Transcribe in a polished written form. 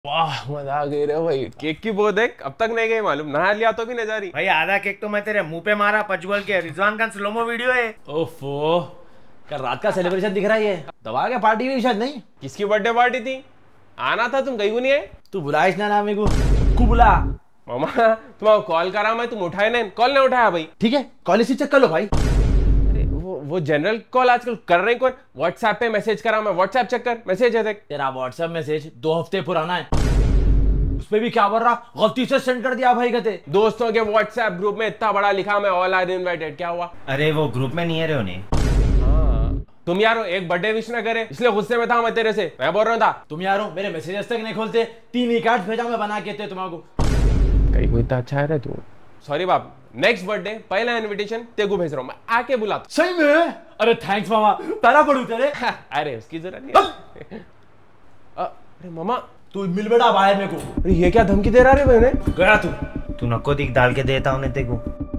वाह मजा आ गई रे भाई। केक की वो देख, अब तक नहीं गई मालूम, नहा लिया तो भी नहीं जा रही भाई। आधा केक तो मैं तेरे मुंह पे मारा पचबल के। रिजवान खान स्लोमो वीडियो है। ओफो, क्या रात का सेलिब्रेशन दिख रहा है? ये दबा के पार्टी हुई शायद? नहीं, किसकी बर्थडे पार्टी थी? आना था, तुम गई क्यों नहीं है? तू बुलाइस ना ना मेरे को बुला। मामा तुम्हारा कॉल करा मैं, तुम उठाए नहीं, कॉल नहीं उठाया भाई। ठीक है, कॉल इसी चेक कर लो भाई। अरे वो जनरल कॉल आजकल कर रहे कौन? व्हाट्सएप पे मैसेज करा मैं, व्हाट्सएप चेक कर, मैसेज है देख। तेरा व्हाट्सएप मैसेज 2 हफ्ते पुराना है, उसपे भी क्या बोल रहा, गलती से सेंड कर दिया भाई। कहते दोस्तों के व्हाट्सएप ग्रुप में इतना बड़ा लिखा मैं ऑल आर इनवाइटेड, क्या हुआ? अरे वो ग्रुप में नहीं है रे उन्हें। तुम यार एक बर्थडे विश ना करे इसलिए गुस्से में था मैं तेरे से। मैं बोल रहा था तुम यारो मेरे मैसेजेस तक नहीं खोलते, 3 ही कार्ड भेजा मैं बना के तुम्हारे को। कहीं कोई इतना अच्छा है तू। सॉरी बाप, नेक्स्ट बर्थडे पहला इनविटेशन तेको भेज रहा हूँ मैं, आके बुला। सही में? अरे थैंक्स मामा, तारा पड़ू तेरे। अरे उसकी जरूरत नहीं है। अरे मामा तू मिल बेटा बाहर मेरे को। अरे ये क्या धमकी दे रहा रे बहने? गया तू तू नको दिख डाल के देता उन्हें तेको।